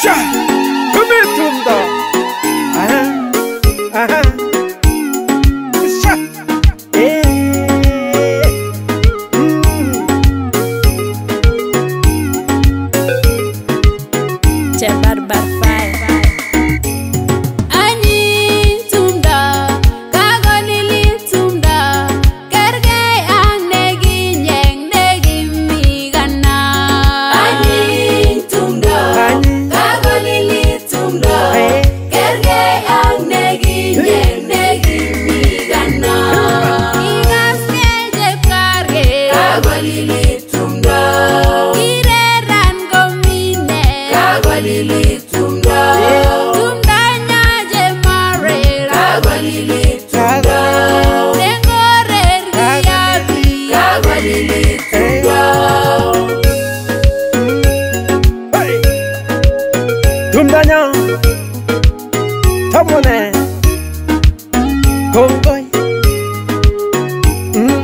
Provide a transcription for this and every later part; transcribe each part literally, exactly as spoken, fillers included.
Sha, come here, Tumdo. Aha, aha. Sha, eh. Cebar barfai. Anyiny Tumdo, kagolili Tumdo, kergei ang negi nyeng negi migana. Anyiny Tumdo, kagolili Tumdo, kergei ang negi nyeng negi migana. Ingas ngeje karge, kagolili Tumdo, kireran gomine, kagolili Tumdo, Tumdo nyaje mare, kagolili Tumdo, nengorer giyabi, kagolili Tumdo. Hey, Tumdo nya, tamone, kongoi. Mm.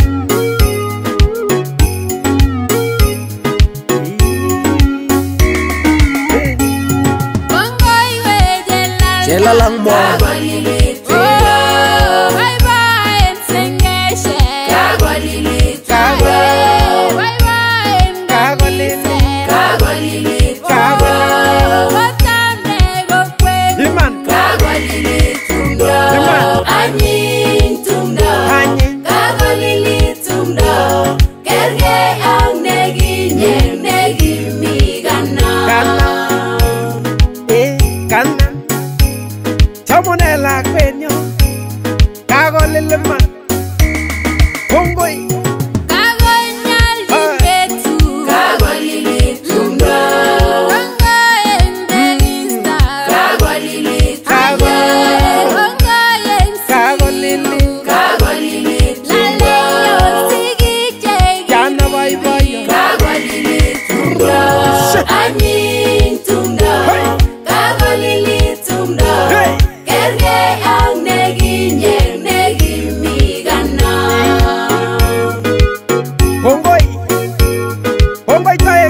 Kongoi we jelal, Jelalang mo. kagolili Tumdo, bye bye sengeshe, kagolili Tumdo, bye bye Kagolili. kagolili Tumdo, watane gokwen, Iman. kagolili Tumdo, Iman. Anyiny Tumdo, Anyiny. kagolili Tumdo, kergei ang negi nyeng negi migana. Kana. Eh, kana. Tamone lakwenyo. Kagolili man. Kongoi. Kagonyal betu, kagolili Tumdo, kongoyen degista, kagolili Tumdo, kongoyen Kagolili. kagolili Tumdo, laleyon sigiche, Jana boy boy. kagolili Tumdo, Anyiny Tumdo, Hey. kagolili Tumdo, Hey. kergei ang negi nyeng negi migana. Kongoi. Kongoi tayo.